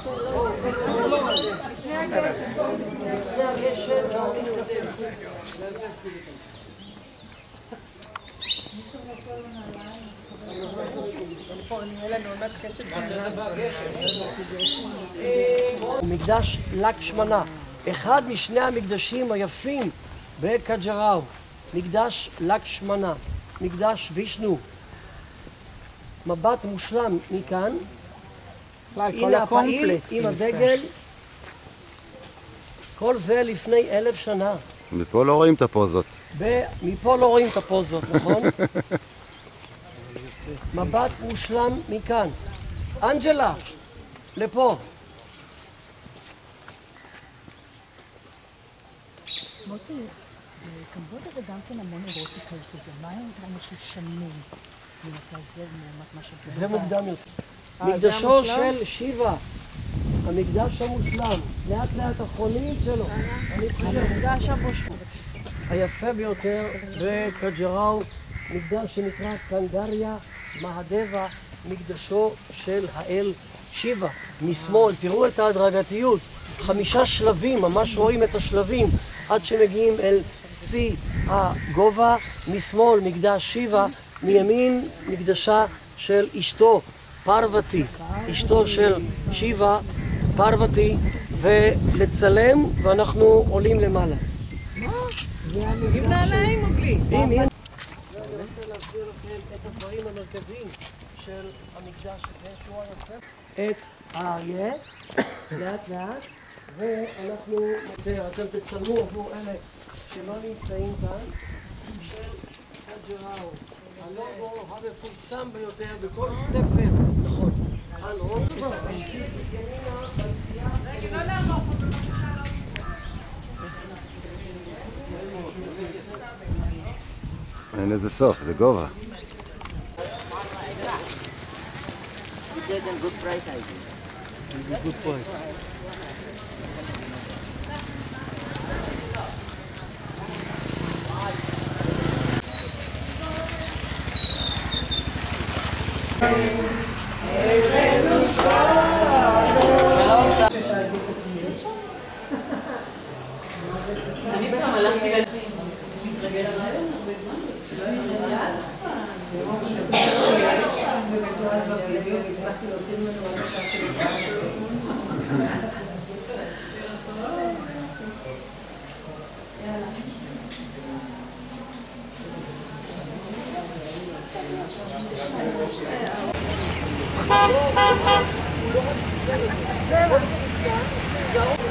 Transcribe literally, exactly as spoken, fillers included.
מקדש לקשמנה, אחד משני המקדשים היפים בקג'ראו, מקדש לקשמנה, מקדש וישנו. מבט מושלם מכאן, הנה הפעיל עם הדגל, כל זה לפני אלף שנה. מפה לא רואים את הפוזות. מפה לא רואים את הפוזות, נכון? מבט מושלם מכאן. אנג'לה, לפה. מוטי, קמבודיה זה גם כן המון אירוטיקה זה, מה היה משהו שנים? זה מוקדם יותר. מקדשו של שיבה, המקדש המושלם, לאט לאט החונית שלו. המקדש המושלם. היפה ביותר בקג'ראו, מקדש שנקרא קנגריה מהדבה, מקדשו של האל שיבה. משמאל, תראו את ההדרגתיות, חמישה שלבים, ממש רואים את השלבים, עד שמגיעים אל שיא הגובה. משמאל מקדש שיבה, מימין מקדשה של אשתו פרוותי, אשתו של שיבה, פרוותי, ולצלם ואנחנו עולים למעלה. מה? עם נעליים או בלי? עם, עם. אני רוצה להסביר לכם את הדברים המרכזיים של המקדש הזה, את האריה, לאט לאט, ואנחנו, אתם תצלמו עבור אלה שלא נמצאים כאן, של קג'ראו. הלוגו המפורסם ביותר בכל ספר, נכון, הלוגו, אין לזה סוף, זה גובה. good price. אני פעם הלכתי להתרגל הרעיון הרבה זמן. ומתועד בווידאו והצלחתי להוציא ממנו עוד השעה של לפני הסוף. הוא לא רק יצא לזה, הוא לא רק יצא,